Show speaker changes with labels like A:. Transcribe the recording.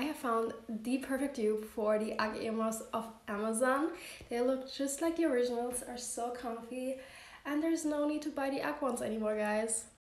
A: I have found the perfect dupe for the UGG earmuffs of Amazon. They look just like the originals, are so comfy, and there's no need to buy the UGG ones anymore, guys.